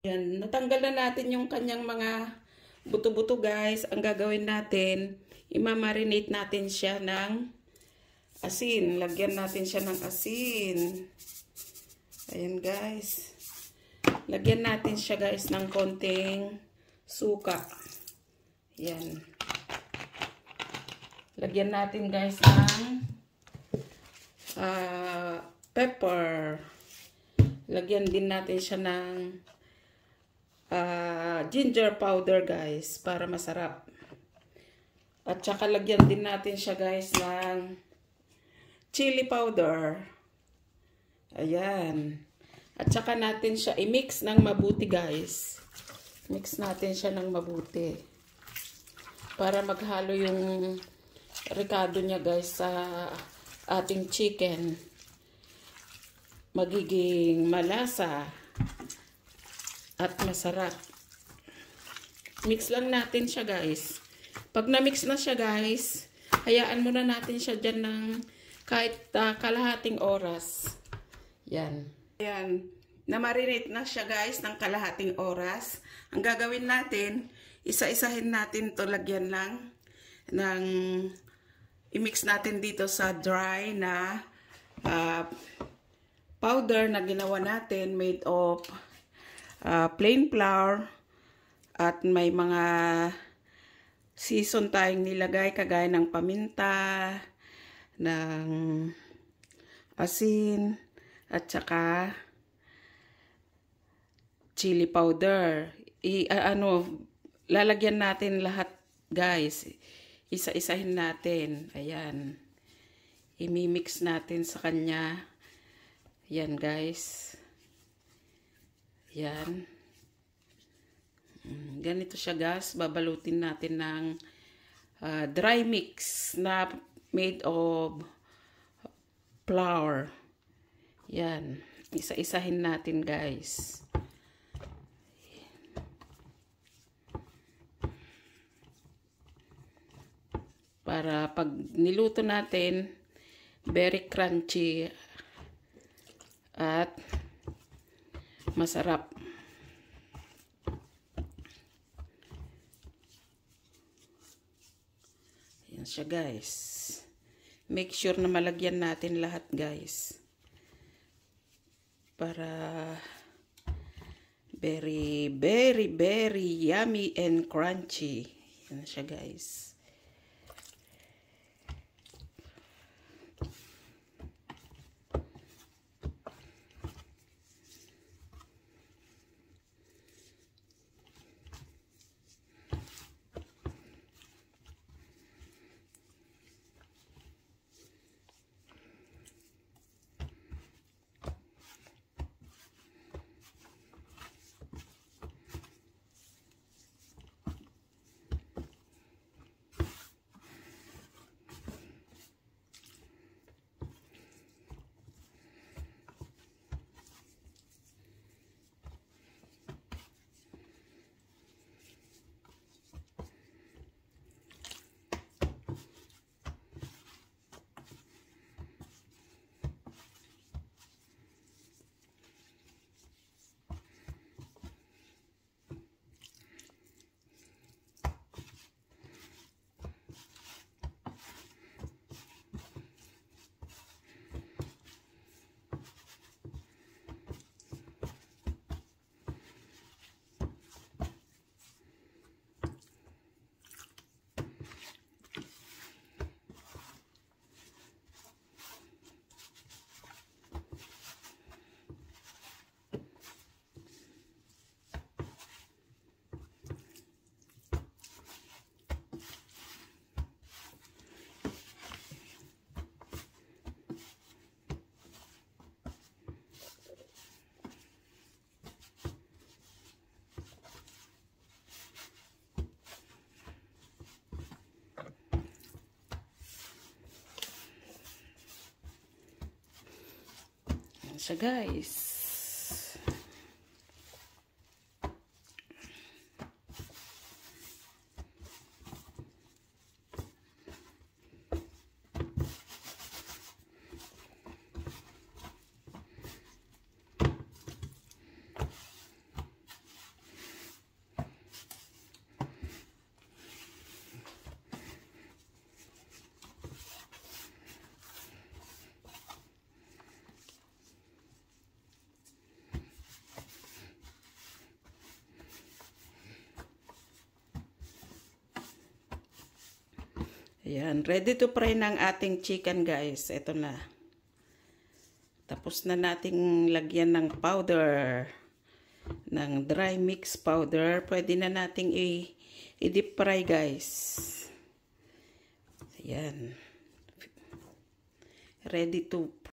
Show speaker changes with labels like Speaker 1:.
Speaker 1: Yan, natanggal na natin yung kanyang mga buto-buto guys. Ang gagawin natin, imamarinate natin siya ng asin. Lagyan natin siya ng asin. Ayan guys. Lagyan natin siya guys ng konting suka. Yan. Lagyan natin guys ng pepper. Lagyan din natin siya ng ginger powder guys para masarap. At saka lagyan din natin siya guys ng chili powder. Ayan. At saka natin siya i-mix ng mabuti guys. Mix natin siya ng mabuti. Para maghalo yung ricado niya guys sa ating chicken. Magiging malasa at masarap. Mix lang natin siya guys. Pag na-mix na siya guys, hayaan muna natin siya dyan ng kahit kalahating oras. Yan. Yan. Na-marinate na siya guys ng kalahating oras. Ang gagawin natin, isa-isahin natin to, lagyan lang ng i-mix natin dito sa dry na powder na ginawa natin made of plain flour at may mga season tayong nilagay kagaya ng paminta, ng asin at saka chili powder. Lalagyan natin lahat guys. Isa-isahin natin. Ayan. I-mix natin sa kanya. Yan guys. Yan. Ganito siya guys. Babalutin natin ng dry mix na made of flour. Yan. Isa-isahin natin guys. Para pag niluto natin, very crunchy at masarap. Yan siya guys. Make sure na malagyan natin lahat guys. Para very, very, very yummy and crunchy. Yan siya guys. Siya guys. Ayan, ready to fry ng ating chicken guys. Ito na. Tapos na nating lagyan ng powder. Ng dry mix powder. Pwede na nating i-deep fry guys. Ayan. Ready to